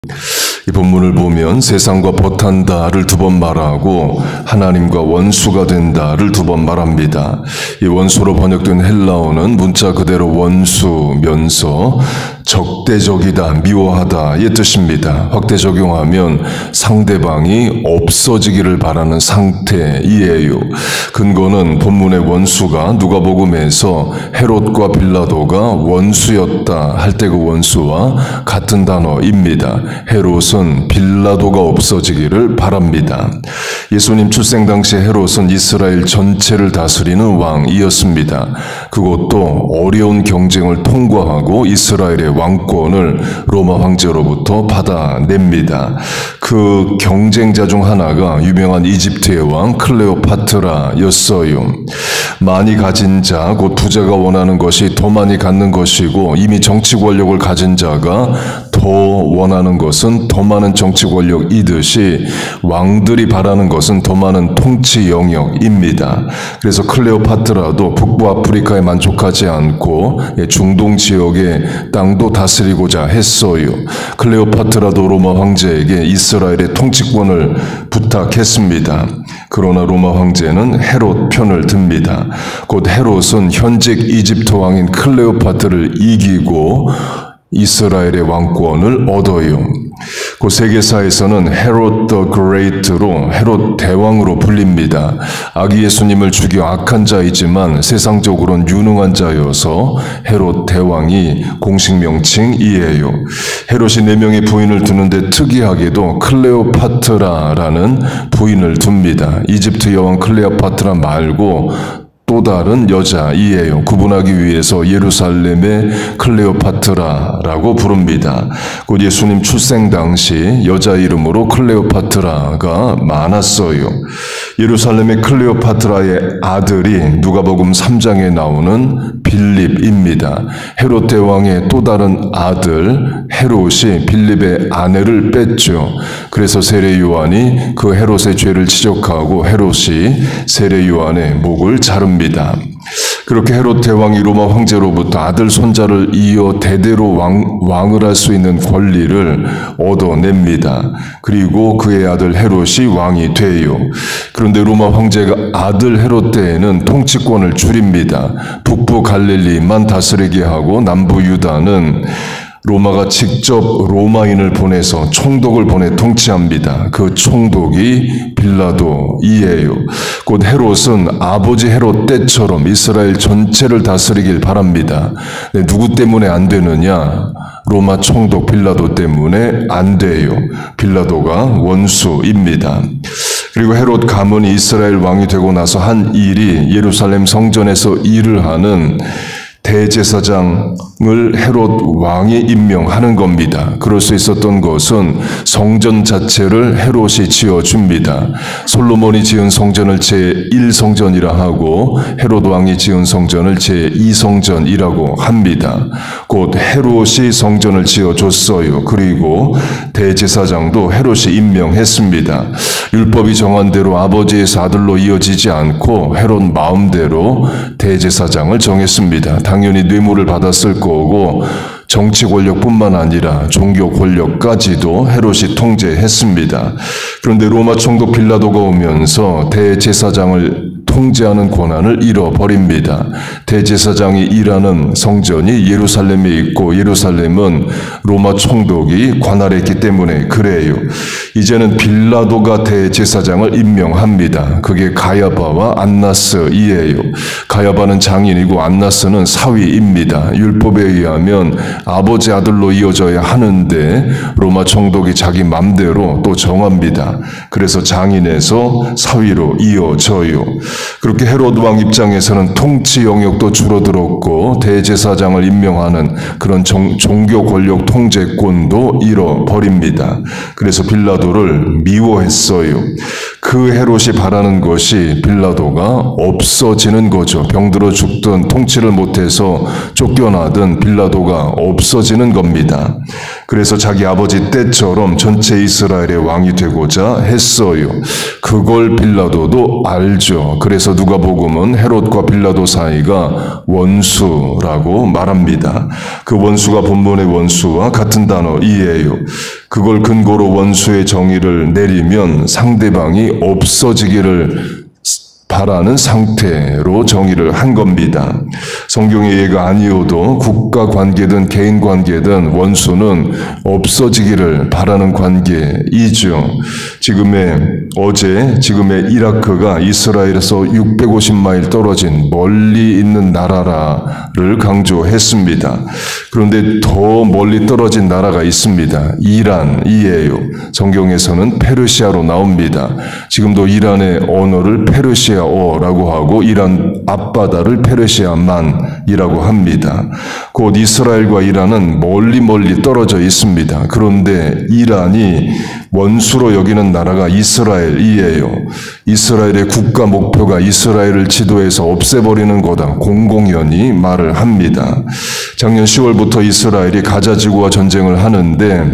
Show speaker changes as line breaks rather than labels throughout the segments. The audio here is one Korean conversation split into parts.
이 본문을 보면 세상과 버탄다를 두 번 말하고 하나님과 원수가 된다를 두 번 말합니다. 이 원수로 번역된 헬라어는 문자 그대로 원수면서 적대적이다, 미워하다의 뜻입니다. 확대 적용하면 상대방이 없어지기를 바라는 상태이에요. 근거는 본문의 원수가 누가복음에서 헤롯과 빌라도가 원수였다 할 때 그 원수와 같은 단어입니다. 헤롯은 빌라도가 없어지기를 바랍니다. 예수님 출생 당시 헤롯은 이스라엘 전체를 다스리는 왕이었습니다. 그것도 어려운 경쟁을 통과하고 이스라엘의 왕권을 로마 황제로부터 받아냅니다. 그 경쟁자 중 하나가 유명한 이집트의 왕 클레오파트라였어요. 많이 가진 자, 곧 부자가 원하는 것이 더 많이 갖는 것이고 이미 정치 권력을 가진 자가 더 원하는 것은 더 많은 정치 권력이듯이 왕들이 바라는 것은 더 많은 통치 영역입니다. 그래서 클레오파트라도 북부 아프리카에 만족하지 않고 중동 지역의 땅도 다스리고자 했어요. 클레오파트라도 로마 황제에게 이스라엘의 통치권을 부탁했습니다. 그러나 로마 황제는 헤롯 편을 듭니다. 곧 헤롯은 현직 이집트 왕인 클레오파트를 이기고 이스라엘의 왕권을 얻어요. 그 세계사에서는 헤롯 더 그레이트로 헤롯 대왕으로 불립니다. 아기 예수님을 죽여 악한 자이지만 세상적으로는 유능한 자여서 헤롯 대왕이 공식 명칭이에요. 헤롯이 4명의 부인을 두는데 특이하게도 클레오파트라라는 부인을 둡니다. 이집트 여왕 클레오파트라 말고 또 다른 여자이에요. 구분하기 위해서 예루살렘의 클레오파트라라고 부릅니다. 곧 예수님 출생 당시 여자 이름으로 클레오파트라가 많았어요. 예루살렘의 클레오파트라의 아들이 누가복음 3장에 나오는 빌립입니다. 헤롯 대왕의 또 다른 아들 헤롯이 빌립의 아내를 뺐죠. 그래서 세례 요한이 그 헤롯의 죄를 지적하고 헤롯이 세례 요한의 목을 자릅니다. 그렇게 헤롯 대왕이 로마 황제로부터 아들 손자를 이어 대대로 왕을 할 수 있는 권리를 얻어냅니다. 그리고 그의 아들 헤롯이 왕이 돼요. 그런데 로마 황제가 아들 헤롯 때에는 통치권을 줄입니다. 북부 갈릴리만 다스리게 하고 남부 유다는 로마가 직접 로마인을 보내서 총독을 보내 통치합니다. 그 총독이 빌라도이에요. 곧 헤롯은 아버지 헤롯 때처럼 이스라엘 전체를 다스리길 바랍니다. 누구 때문에 안 되느냐? 로마 총독 빌라도 때문에 안 돼요. 빌라도가 원수입니다. 그리고 헤롯 가문이 이스라엘 왕이 되고 나서 한 일이 예루살렘 성전에서 일을 하는 대제사장을 헤롯 왕이 임명하는 겁니다. 그럴 수 있었던 것은 성전 자체를 헤롯이 지어줍니다. 솔로몬이 지은 성전을 제1성전이라 하고 헤롯 왕이 지은 성전을 제2성전이라고 합니다. 곧 헤롯이 성전을 지어줬어요. 그리고 대제사장도 헤롯이 임명했습니다. 율법이 정한 대로 아버지에서 아들로 이어지지 않고 헤롯 마음대로 대제사장을 정했습니다. 당연히 뇌물을 받았을 거고 정치 권력뿐만 아니라 종교 권력까지도 헤롯이 통제했습니다. 그런데 로마 총독 빌라도가 오면서 대제사장을 통제하는 권한을 잃어버립니다. 대제사장이 일하는 성전이 예루살렘에 있고 예루살렘은 로마 총독이 관할했기 때문에 그래요. 이제는 빌라도가 대제사장을 임명합니다. 그게 가야바와 안나스이에요. 가야바는 장인이고 안나스는 사위입니다. 율법에 의하면 아버지 아들로 이어져야 하는데 로마 총독이 자기 맘대로 또 정합니다. 그래서 장인에서 사위로 이어져요. 그렇게 헤롯 왕 입장에서는 통치 영역도 줄어들었고 대제사장을 임명하는 그런 종교 권력 통제권도 잃어버립니다. 그래서 빌라도를 미워했어요. 그 헤롯이 바라는 것이 빌라도가 없어지는 거죠. 병들어 죽든 통치를 못해서 쫓겨나든 빌라도가 없어지는 겁니다. 그래서 자기 아버지 때처럼 전체 이스라엘의 왕이 되고자 했어요. 그걸 빌라도도 알죠. 그래서 누가복음은 헤롯과 빌라도 사이가 원수라고 말합니다. 그 원수가 본문의 원수와 같은 단어이에요. 그걸 근거로 원수의 정의를 내리면 상대방이 없어지기를 바라는 상태로 정의를 한 겁니다. 성경의 예가 아니어도 국가 관계든 개인 관계든 원수는 없어지기를 바라는 관계이죠. 지금의 이라크가 이스라엘에서 650마일 떨어진 멀리 있는 나라를 강조했습니다. 그런데 더 멀리 떨어진 나라가 있습니다. 이란이에요. 성경에서는 페르시아로 나옵니다. 지금도 이란의 언어를 페르시아어라고 하고 이란 앞바다를 페르시아만이라고 합니다. 곧 이스라엘과 이란은 멀리 떨어져 있습니다. 그런데 이란이 원수로 여기는 나라가 이스라엘이에요. 이스라엘의 국가 목표가 이스라엘을 지도에서 없애버리는 거다. 공공연히 말을 합니다. 작년 10월부터 이스라엘이 가자지구와 전쟁을 하는데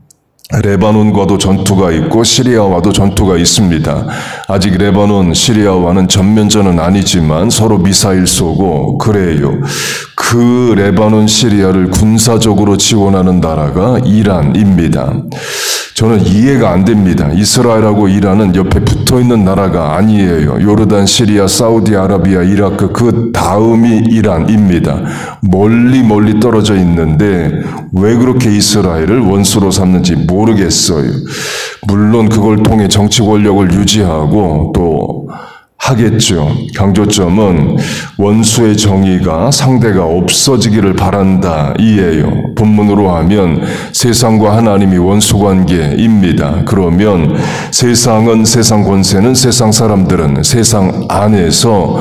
레바논과도 전투가 있고 시리아와도 전투가 있습니다. 아직 레바논, 시리아와는 전면전은 아니지만 서로 미사일 쏘고 그래요. 그 레바논, 시리아를 군사적으로 지원하는 나라가 이란입니다. 저는 이해가 안 됩니다. 이스라엘하고 이란은 옆에 붙어있는 나라가 아니에요. 요르단, 시리아, 사우디아라비아, 이라크 그 다음이 이란입니다. 멀리 떨어져 있는데 왜 그렇게 이스라엘을 원수로 삼는지 모르겠어요. 물론 그걸 통해 정치 권력을 유지하고 또 하겠죠. 강조점은 원수의 정의가 상대가 없어지기를 바란다 이에요. 본문으로 하면 세상과 하나님이 원수관계입니다. 그러면 세상은, 세상 권세는, 세상 사람들은 세상 안에서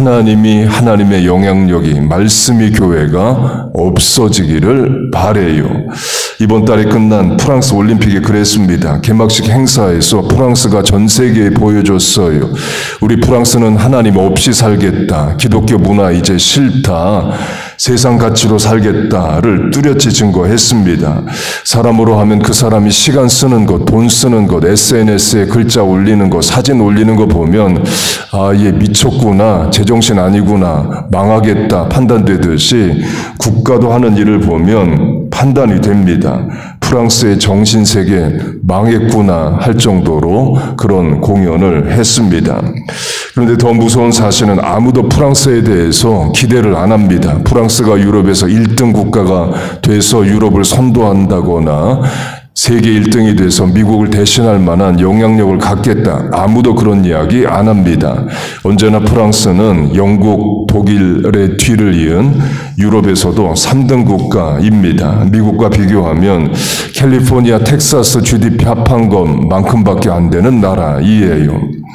하나님의 영향력이, 말씀이, 교회가 없어지기를 바래요. 이번 달에 끝난 프랑스 올림픽이 그랬습니다. 개막식 행사에서 프랑스가 전 세계에 보여줬어요. 우리 프랑스는 하나님 없이 살겠다. 기독교 문화 이제 싫다. 세상 가치로 살겠다를 뚜렷이 증거했습니다. 사람으로 하면 그 사람이 시간 쓰는 것, 돈 쓰는 것, SNS에 글자 올리는 것, 사진 올리는 거 보면 얘 미쳤구나, 제정신 아니구나, 망하겠다 판단되듯이 국가도 하는 일을 보면 판단이 됩니다. 프랑스의 정신세계 망했구나 할 정도로 그런 공연을 했습니다. 그런데 더 무서운 사실은 아무도 프랑스에 대해서 기대를 안 합니다. 프랑스가 유럽에서 1등 국가가 돼서 유럽을 선도한다거나 세계 1등이 돼서 미국을 대신할 만한 영향력을 갖겠다. 아무도 그런 이야기 안 합니다. 언제나 프랑스는 영국, 독일의 뒤를 이은 유럽에서도 3등 국가입니다. 미국과 비교하면 캘리포니아, 텍사스 GDP 합한 것만큼밖에 안 되는 나라이에요.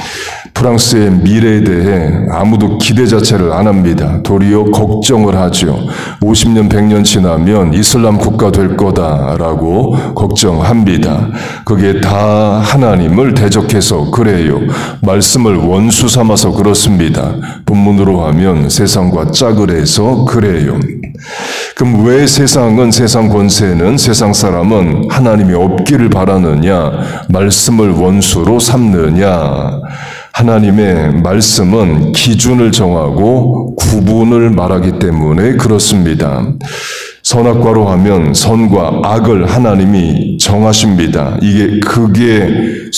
프랑스의 미래에 대해 아무도 기대 자체를 안 합니다. 도리어 걱정을 하죠. 50년, 100년 지나면 이슬람 국가 될 거다라고 걱정합니다. 그게 다 하나님을 대적해서 그래요. 말씀을 원수 삼아서 그렇습니다. 본문으로 하면 세상과 짝을 해서 그래요. 그럼 왜 세상은, 세상 권세는, 세상 사람은 하나님이 없기를 바라느냐? 말씀을 원수로 삼느냐? 하나님의 말씀은 기준을 정하고 구분을 말하기 때문에 그렇습니다. 선악과로 하면 선과 악을 하나님이 정하십니다. 그게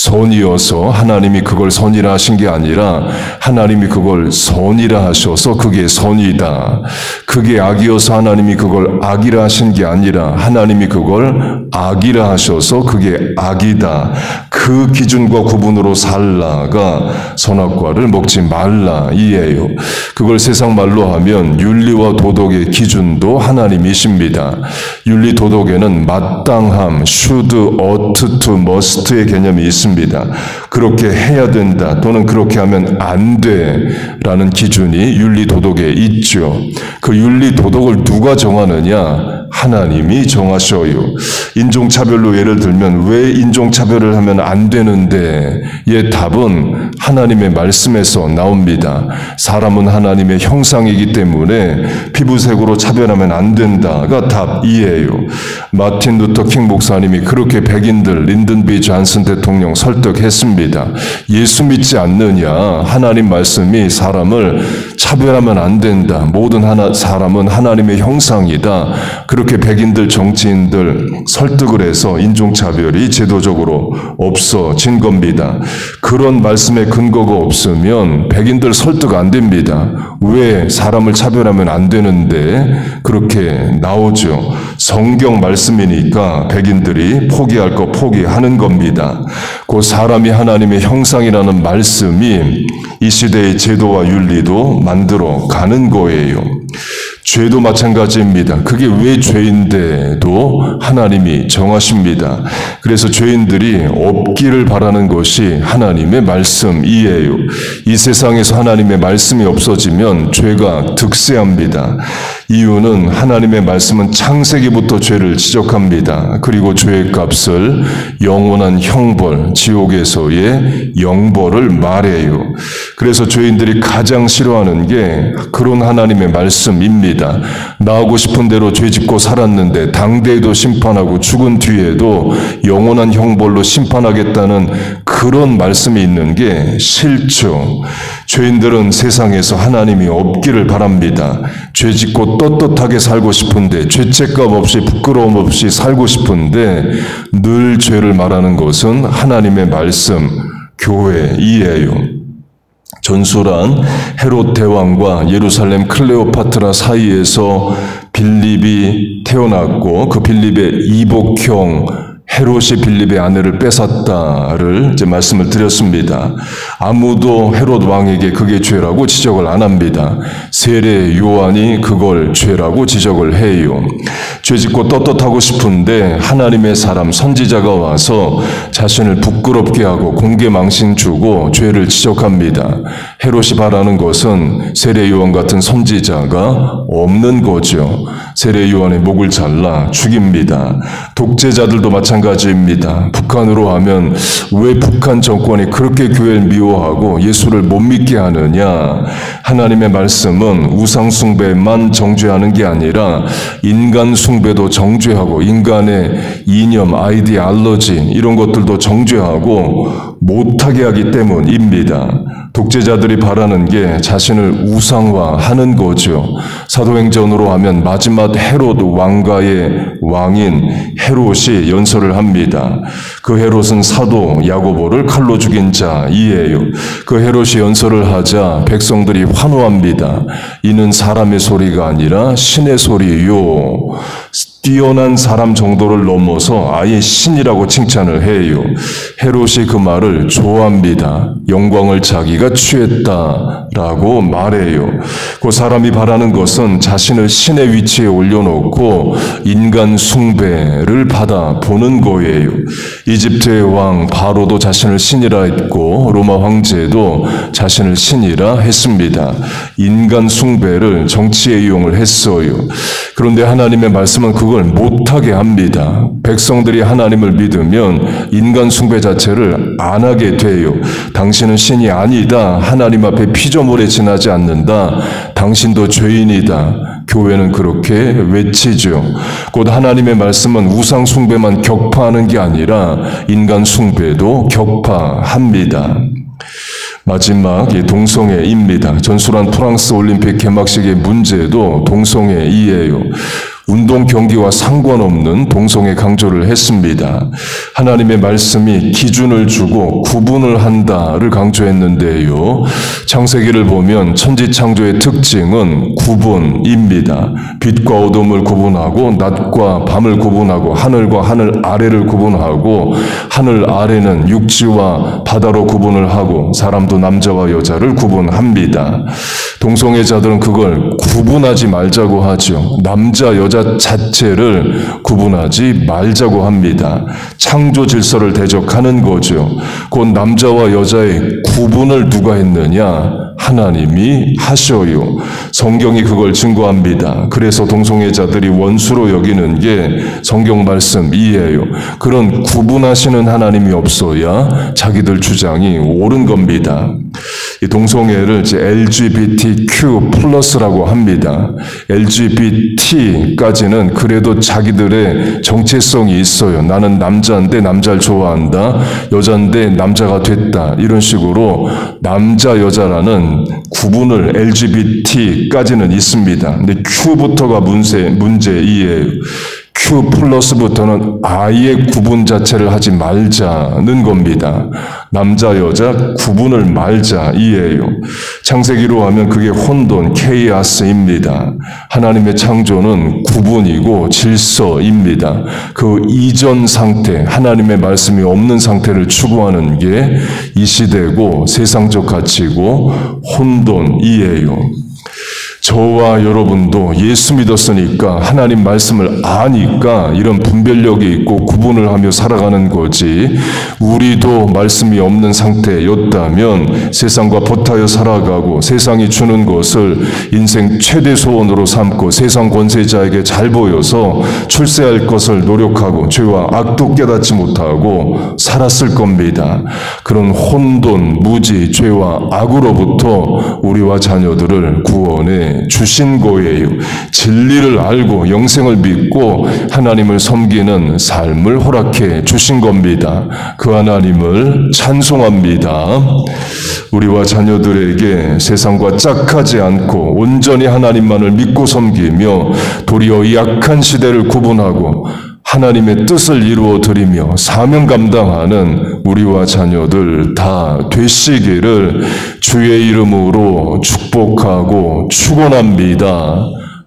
선이어서 하나님이 그걸 선이라 하신 게 아니라 하나님이 그걸 선이라 하셔서 그게 선이다. 그게 악이어서 하나님이 그걸 악이라 하신 게 아니라 하나님이 그걸 악이라 하셔서 그게 악이다. 그 기준과 구분으로 살라가 선악과를 먹지 말라 이에요. 그걸 세상 말로 하면 윤리와 도덕의 기준도 하나님이십니다. 윤리 도덕에는 마땅함, should, ought to, must의 개념이 있습니다. 그렇게 해야 된다 또는 그렇게 하면 안 돼라는 기준이 윤리 도덕에 있죠. 그 윤리 도덕을 누가 정하느냐? 하나님이 정하셔요. 인종차별로 예를 들면 왜 인종차별을 하면 안 되는데 의 답은 하나님의 말씀에서 나옵니다. 사람은 하나님의 형상이기 때문에 피부색으로 차별하면 안 된다가 답이에요. 마틴 루터 킹 목사님이 그렇게 백인들 린든 B 존슨 대통령 설득했습니다. 예수 믿지 않느냐? 하나님 말씀이 사람을 차별하면 안 된다. 모든 사람은 하나님의 형상이다. 그렇게 백인들, 정치인들 설득을 해서 인종차별이 제도적으로 없어진 겁니다. 그런 말씀에 근거가 없으면 백인들 설득 안 됩니다. 왜 사람을 차별하면 안 되는데 그렇게 나오죠. 성경 말씀이니까 백인들이 포기할 거 포기하는 겁니다. 그 사람이 하나님의 형상이라는 말씀이 이 시대의 제도와 윤리도 만들어 가는 거예요. 죄도 마찬가지입니다. 그게 왜 죄인데도 하나님이 정하십니다. 그래서 죄인들이 없기를 바라는 것이 하나님의 말씀이에요. 이 세상에서 하나님의 말씀이 없어지면 죄가 득세합니다. 이유는 하나님의 말씀은 창세기부터 죄를 지적합니다. 그리고 죄의 값을 영원한 형벌, 지옥에서의 영벌을 말해요. 그래서 죄인들이 가장 싫어하는 게 그런 하나님의 말씀입니다. 나오고 싶은 대로 죄짓고 살았는데 당대에도 심판하고 죽은 뒤에도 영원한 형벌로 심판하겠다는 그런 말씀이 있는 게 싫죠. 죄인들은 세상에서 하나님이 없기를 바랍니다. 죄짓고 떳떳하게 살고 싶은데 죄책감 없이 부끄러움 없이 살고 싶은데 늘 죄를 말하는 것은 하나님의 말씀, 교회이에요. 전술한 헤롯 대왕과 예루살렘 클레오파트라 사이에서 빌립이 태어났고 그 빌립의 이복형 헤롯이 빌립의 아내를 뺏었다를 이제 말씀을 드렸습니다. 아무도 헤롯 왕에게 그게 죄라고 지적을 안 합니다. 세례 요한이 그걸 죄라고 지적을 해요. 죄짓고 떳떳하고 싶은데 하나님의 사람 선지자가 와서 자신을 부끄럽게 하고 공개 망신 주고 죄를 지적합니다. 헤롯이 바라는 것은 세례 요한 같은 선지자가 없는 거죠. 세례 요한의 목을 잘라 죽입니다. 독재자들도 마찬가지입니다. 북한으로 하면 왜 북한 정권이 그렇게 교회를 미워하고 예수를 못 믿게 하느냐? 하나님의 말씀은 우상 숭배만 정죄하는 게 아니라 인간 숭배도 정죄하고 인간의 이념, 아이디올로지 이런 것들도 정죄하고 못하게 하기 때문입니다. 독재자들이 바라는 게 자신을 우상화하는 거죠. 사도행전으로 하면 마지막 헤롯 왕가의 왕인 헤롯이 연설을 합니다. 그 헤롯은 사도 야고보를 칼로 죽인 자이에요. 그 헤롯이 연설을 하자 백성들이 환호합니다. 이는 사람의 소리가 아니라 신의 소리요. 뛰어난 사람 정도를 넘어서 아예 신이라고 칭찬을 해요. 헤롯이 그 말을 좋아합니다. 영광을 자기가 취했다라고 말해요. 그 사람이 바라는 것은 자신을 신의 위치에 올려놓고 인간 숭배를 받아 보는 거예요. 이집트의 왕 바로도 자신을 신이라 했고 로마 황제도 자신을 신이라 했습니다. 인간 숭배를 정치에 이용을 했어요. 그런데 하나님의 말씀은 그걸 못하게 합니다. 백성들이 하나님을 믿으면 인간 숭배 자체를 안 하게 돼요. 당신은 신이 아니다. 하나님 앞에 피조물에 지나지 않는다. 당신도 죄인이다. 교회는 그렇게 외치죠. 곧 하나님의 말씀은 우상 숭배만 격파하는 게 아니라 인간 숭배도 격파합니다. 마지막 동성애입니다. 전술한 프랑스 올림픽 개막식의 문제도 동성애이에요. 운동 경기와 상관없는 동성애 강조를 했습니다. 하나님의 말씀이 기준을 주고 구분을 한다를 강조했는데요. 창세기를 보면 천지창조의 특징은 구분입니다. 빛과 어둠을 구분하고 낮과 밤을 구분하고 하늘과 하늘 아래를 구분하고 하늘 아래는 육지와 바다로 구분을 하고 사람도 남자와 여자를 구분합니다. 동성애자들은 그걸 구분하지 말자고 하죠. 남자, 여자 자체를 구분하지 말자고 합니다. 창조 질서를 대적하는 거죠. 곧 남자와 여자의 구분을 누가 했느냐? 하나님이 하셔요. 성경이 그걸 증거합니다. 그래서 동성애자들이 원수로 여기는 게 성경 말씀이에요. 그런 구분하시는 하나님이 없어야 자기들 주장이 옳은 겁니다. 이 동성애를 이제 LGBTQ 플러스라고 합니다. LGBT까지는 그래도 자기들의 정체성이 있어요. 나는 남자인데 남자를 좋아한다. 여자인데 남자가 됐다. 이런 식으로 남자, 여자라는 구분을 LGBT까지는 있습니다. 근데 Q부터가 문제이에요. Q 플러스부터는 아예 구분 자체를 하지 말자는 겁니다. 남자, 여자 구분을 말자 이에요. 창세기로 하면 그게 혼돈, 케이아스입니다. 하나님의 창조는 구분이고 질서입니다. 그 이전 상태, 하나님의 말씀이 없는 상태를 추구하는 게 이 시대고 세상적 가치고 혼돈이에요. 저와 여러분도 예수 믿었으니까 하나님 말씀을 아니까 이런 분별력이 있고 구분을 하며 살아가는 거지, 우리도 말씀이 없는 상태였다면 세상과 버타여 살아가고 세상이 주는 것을 인생 최대 소원으로 삼고 세상 권세자에게 잘 보여서 출세할 것을 노력하고 죄와 악도 깨닫지 못하고 살았을 겁니다. 그런 혼돈, 무지, 죄와 악으로부터 우리와 자녀들을 구원해 주신 거예요. 진리를 알고 영생을 믿고 하나님을 섬기는 삶을 허락해 주신 겁니다. 그 하나님을 찬송합니다. 우리와 자녀들에게 세상과 짝하지 않고 온전히 하나님만을 믿고 섬기며 도리어 이 악한 시대를 구분하고 하나님의 뜻을 이루어 드리며 사명 감당하는 우리와 자녀들 다 되시기를 주의 이름으로 축복하고 축원합니다.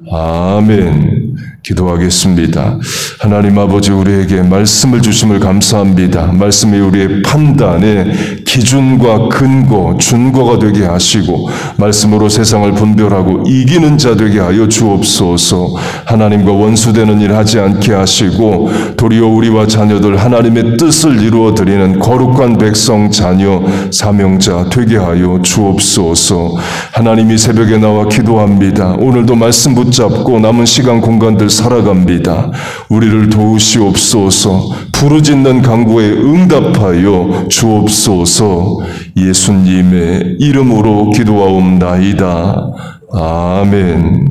아멘. 기도하겠습니다. 하나님 아버지, 우리에게 말씀을 주심을 감사합니다. 말씀이 우리의 판단의 기준과 근거, 준거가 되게 하시고 말씀으로 세상을 분별하고 이기는 자 되게 하여 주옵소서. 하나님과 원수되는 일 하지 않게 하시고 도리어 우리와 자녀들 하나님의 뜻을 이루어 드리는 거룩한 백성, 자녀, 사명자 되게 하여 주옵소서. 하나님이 새벽에 나와 기도합니다. 오늘도 말씀 붙잡고 남은 시간 공간들 살아갑니다. 우리를 도우시옵소서. 부르짖는 간구에 응답하여 주옵소서. 예수님의 이름으로 기도하옵나이다. 아멘.